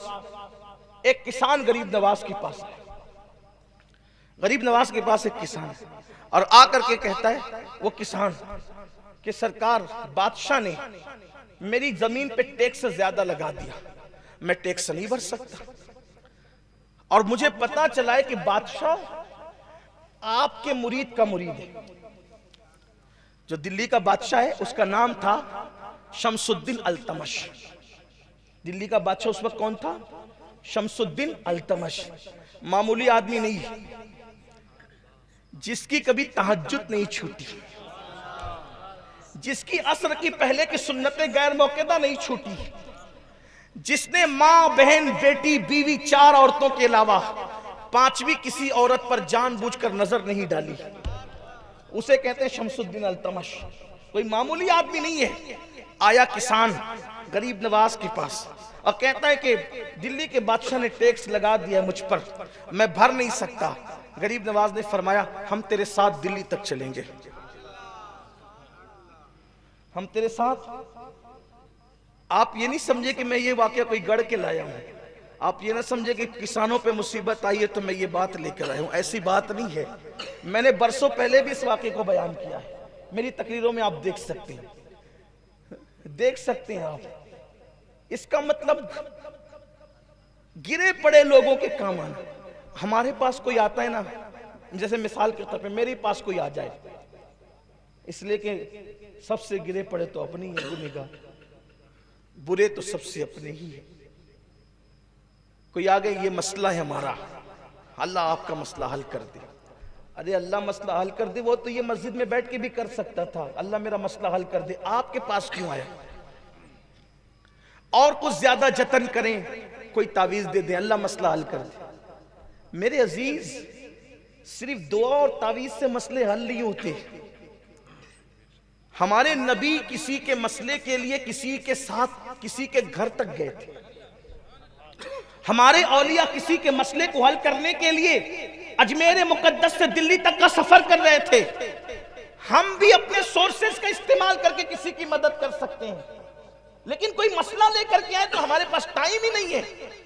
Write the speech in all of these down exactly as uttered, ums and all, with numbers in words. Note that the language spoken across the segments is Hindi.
एक किसान गरीब नवाज के पास है, गरीब नवाज के पास एक किसान है और आकर के कहता है वो किसान कि सरकार, बादशाह ने मेरी जमीन पे टैक्स ज्यादा लगा दिया, मैं टैक्स नहीं भर सकता, और मुझे पता चला है कि बादशाह आपके मुरीद का मुरीद है। जो दिल्ली का बादशाह है उसका नाम था शमसुद्दीन अल्तमश। दिल्ली का बादशाह उस वक्त कौन था? शमसुद्दीन अल्तमश। मामूली आदमी नहीं, जिसकी कभी तहज्जुद नहीं छूटी, जिसकी असर की पहले की सुन्नतें गैर मौकेदा नहीं छूटी, जिसने मां, बहन, बेटी, बीवी, चार औरतों के अलावा पांचवी किसी औरत पर जानबूझकर नजर नहीं डाली, उसे कहते हैं शमसुद्दीन अल्तमश। कोई मामूली आदमी नहीं है। आया किसान गरीब नवाज के पास और कहता है कि दिल्ली के बादशाह ने टैक्स लगा दिया मुझ पर, मैं भर नहीं सकता। गरीब नवाज ने फरमाया हम तेरे साथ दिल्ली तक चलेंगे, हम तेरे साथ। आप ये नहीं समझे कि मैं ये वाकया कोई गढ़ के लाया हूं, आप ये ना समझे कि किसानों पे मुसीबत आई है तो मैं ये बात लेकर आया हूं, ऐसी बात नहीं है। मैंने बरसों पहले भी इस वाकये को बयान किया है, मेरी तकरीरों में आप देख सकते हैं, देख सकते हैं आप। इसका मतलब गिरे पड़े लोगों के काम आना। हमारे पास कोई आता है ना, जैसे मिसाल के तौर पे मेरे पास कोई आ जाए, इसलिए कि सबसे गिरे पड़े तो अपनी है गुनेगार, बुरे तो सबसे अपने ही है। कोई आ गए, ये मसला है हमारा, अल्लाह आपका मसला हल कर दे। अरे अल्लाह मसला हल कर दे, वो तो ये मस्जिद में बैठ के भी कर सकता था, अल्लाह मेरा मसला हल कर दे, आपके पास क्यों आया? और कुछ ज्यादा जतन करें, कोई तावीज दे दे, अल्लाह मसला हल कर दे। मेरे अजीज, सिर्फ दुआ और तावीज से मसले हल नहीं होते। हमारे नबी किसी के मसले के लिए किसी के साथ किसी के घर तक गए थे। हमारे औलिया किसी के मसले को हल करने के लिए अजमेर मुकद्दस से दिल्ली तक का सफर कर रहे थे। हम भी अपने सोर्सेस का इस्तेमाल करके किसी की मदद कर सकते हैं, लेकिन कोई मसला लेकर के आए तो हमारे पास टाइम ही नहीं है।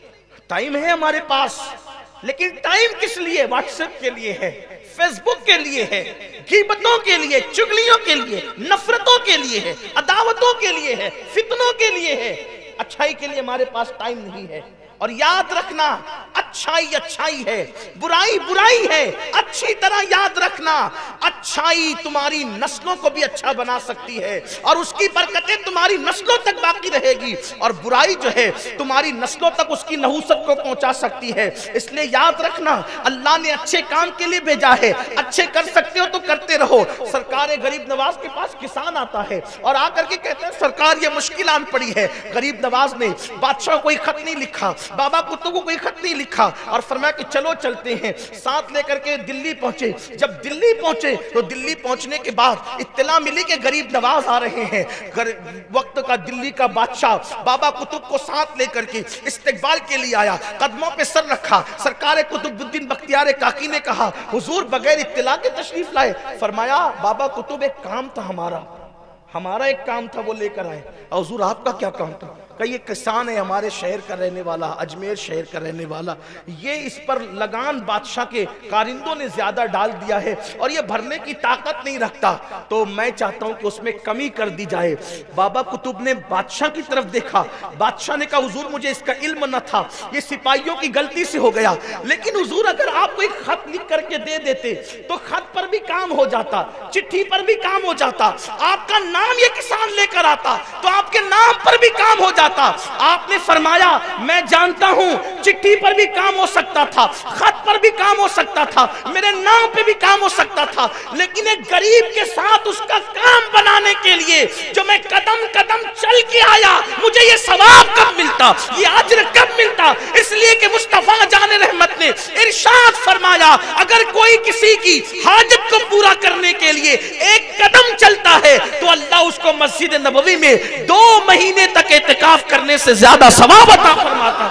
टाइम है हमारे पास, लेकिन टाइम किस लिए? व्हाट्सएप के लिए है, फेसबुक के लिए है, गीबतों के लिए, चुगलियों के लिए, नफरतों के लिए है, अदावतों के लिए है, फितनों के लिए है। अच्छाई के लिए हमारे पास टाइम नहीं है। और याद रखना, अच्छाई अच्छाई है, बुराई बुराई है। अच्छी तरह याद रखना, अच्छाई तुम्हारी नस्लों को भी अच्छा बना सकती है और उसकी बरकतें तुम्हारी नस्लों तक बाकी रहेगी, और बुराई जो है तुम्हारी नस्लों तक उसकी नहूसत को पहुंचा सकती है। इसलिए याद रखना, अल्लाह ने अच्छे काम के लिए भेजा है, अच्छे कर सकते हो तो करते रहो। सरकार गरीब नवाज के पास किसान आता है और आकर के कहते हैं सरकार ये मुश्किल आन पड़ी है। गरीब नवाज ने बादशाह को कोई खत नहीं लिखा, बाबा कुतुब को कोई खत नहीं लिखा, और फरमाया कि चलो चलते हैं। साथ लेकर के दिल्ली पहुंचे। जब दिल्ली पहुंचे तो दिल्ली पहुंचने के बाद इत्तला मिली कि गरीब नवाज आ रहे हैं। वक्त का दिल्ली का बादशाह बाबा कुतुब को साथ लेकर के इस्तकबाल के लिए आया, कदमों पे सर रखा। सरकार कुतुबुद्दीन बख्तियार काकी ने कहा हुजूर बगैर इत्तला के तशरीफ लाए। फरमाया बाबा कुतुब एक काम था हमारा, हमारा एक काम था वो लेकर आए। हुजूर आपका क्या काम था? कई ये किसान है हमारे शहर का रहने वाला, अजमेर शहर का रहने वाला, ये इस पर लगान बादशाह के कारिंदों ने ज्यादा डाल दिया है और ये भरने की ताकत नहीं रखता, तो मैं चाहता हूं कि उसमें कमी कर दी जाए। बाबा कुतुब ने बादशाह की तरफ देखा। बादशाह ने कहा हुजूर मुझे इसका इल्म न था, ये सिपाहियों की गलती से हो गया, लेकिन हुजूर अगर आप कोई खत लिख करके दे देते तो खत पर भी काम हो जाता, चिट्ठी पर भी काम हो जाता, आपका नाम ये किसान लेकर आता तो आपके नाम पर भी काम हो जाता। आपने फरमाया मैं जानता हूं चिट्ठी पर भी काम हो सकता था, खत पर भी काम हो सकता था, मेरे नाम पे भी काम हो सकता था, लेकिन एक गरीब के साथ उसका काम बनाने के लिए जो मैं कदम कदम चल के आया, मुझे ये सवाब कब मिलता, ये अज्र कब मिलता? इसलिए कि मुस्तफा जाने रहमत ने इरशाद फरमाया अगर कोई किसी की हाजत को पूरा करने के लिए एक कदम चलता है तो अल्लाह उसको मस्जिद नबवी में दो महीने तक इत्तिकाफ करने से ज्यादा सवाब अता फरमाता।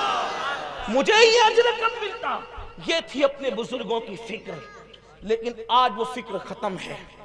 मुझे ये अजर कब मिलता? ये थी अपने बुजुर्गों की फिक्र, लेकिन आज वो फिक्र खत्म है।